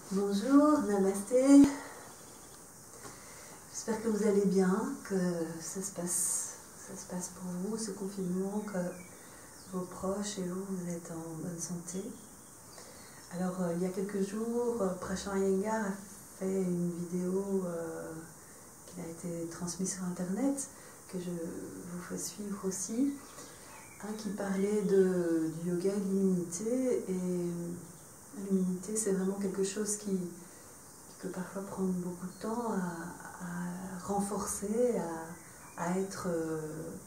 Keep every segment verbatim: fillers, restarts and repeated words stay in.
Bonjour, namasté. J'espère que vous allez bien, que ça se passe, ça se passe pour vous, ce confinement, que vos proches et vous, vous êtes en bonne santé. Alors, euh, il y a quelques jours, euh, Prashant Iyengar a fait une vidéo euh, qui a été transmise sur Internet, que je vous fais suivre aussi, hein, qui parlait de, du yoga et de l'immunité. Et l'immunité, c'est vraiment quelque chose qui, qui peut parfois prendre beaucoup de temps à, à renforcer, à, à être euh,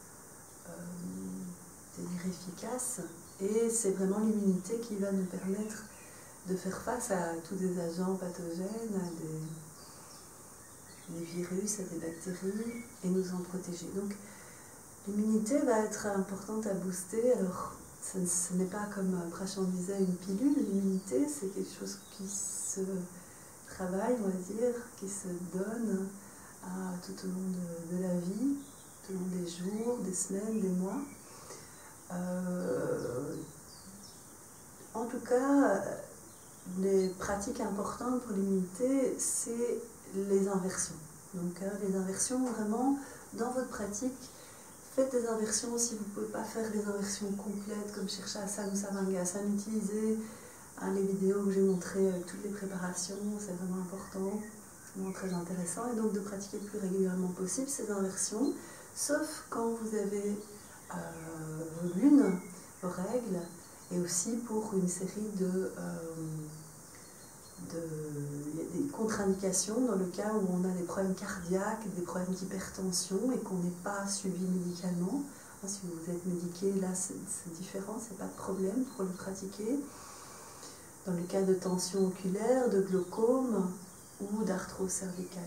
euh, dire efficace. Et c'est vraiment l'immunité qui va nous permettre de faire face à tous des agents pathogènes, à des, des virus, à des bactéries, et nous en protéger. Donc l'immunité va être importante à booster. Alors ce, ce n'est pas, comme Prashant disait, une pilule. L'immunité, c'est quelque chose qui se travaille, on va dire, qui se donne à, tout au long de, de la vie, tout au long des jours, des semaines, des mois. Euh, en tout cas, les pratiques importantes pour l'immunité, c'est les inversions. Donc hein, les inversions, vraiment, dans votre pratique, faites des inversions. Si vous ne pouvez pas faire des inversions complètes, comme Shirshasana ou Samangasana, utilisez hein, les vidéos que j'ai montrées avec toutes les préparations, c'est vraiment important, vraiment très intéressant. Et donc de pratiquer le plus régulièrement possible ces inversions, sauf quand vous avez euh, vos lunes, vos règles, et aussi pour une série de, euh, de des contre-indications dans le cas où on a des problèmes cardiaques, des problèmes d'hypertension et qu'on n'est pas suivi médicalement. Si vous êtes médiqué, là c'est différent, c'est pas de problème pour le pratiquer. Dans le cas de tension oculaire, de glaucome ou d'arthrose cervicale.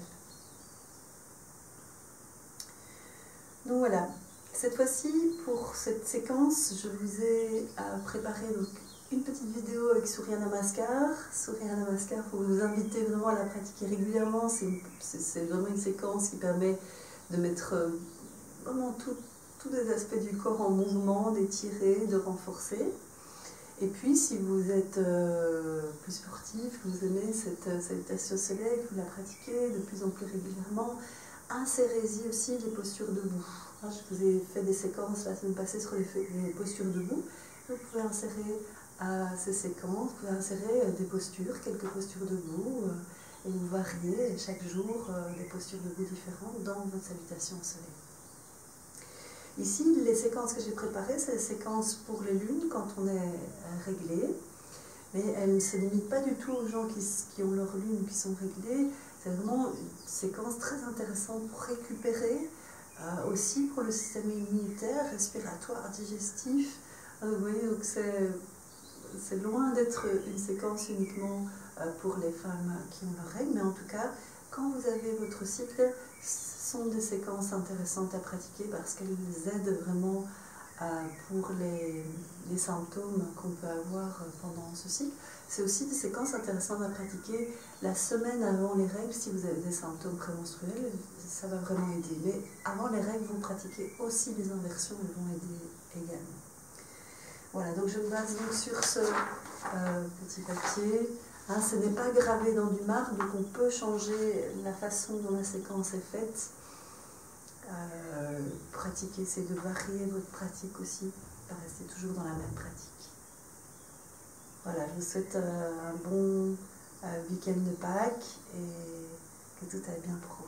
Donc voilà. Cette fois-ci, pour cette séquence, je vous ai euh, préparé donc, une petite vidéo avec Surya Namaskar. Surya Namaskar, pour vous inviter vraiment à la pratiquer régulièrement. C'est vraiment une séquence qui permet de mettre euh, vraiment tous les aspects du corps en mouvement, d'étirer, de renforcer. Et puis, si vous êtes euh, plus sportif, que vous aimez cette euh, salutation au soleil, que vous la pratiquez de plus en plus régulièrement, insérez-y aussi les postures debout. Je vous ai fait des séquences la semaine passée sur les, les postures debout. Vous pouvez insérer à ces séquences, vous pouvez insérer des postures, quelques postures debout, et vous variez chaque jour des postures debout différentes dans votre salutation au soleil. Ici, les séquences que j'ai préparées, c'est des séquences pour les lunes quand on est réglé, mais elles ne se limitent pas du tout aux gens qui, qui ont leur lune ou qui sont réglés. C'est vraiment une séquence très intéressante pour récupérer, euh, aussi pour le système immunitaire, respiratoire, digestif. Euh, vous voyez, donc c'est loin d'être une séquence uniquement euh, pour les femmes qui ont leurs règles, mais en tout cas, quand vous avez votre cycle, ce sont des séquences intéressantes à pratiquer parce qu'elles aident vraiment euh, pour les, les symptômes qu'on peut avoir pendant ce cycle. C'est aussi des séquences intéressantes à pratiquer la semaine avant les règles. Si vous avez des symptômes prémenstruels, ça va vraiment aider. Mais avant les règles, vous pratiquez aussi les inversions, elles vont aider également. Voilà, donc je me base donc sur ce euh, petit papier. Hein, ce n'est pas gravé dans du marbre, donc on peut changer la façon dont la séquence est faite. Euh, pratiquer, c'est de varier votre pratique aussi, pas rester toujours dans la même pratique. Voilà, je vous souhaite euh, un bon euh, week-end de Pâques et que tout aille bien pour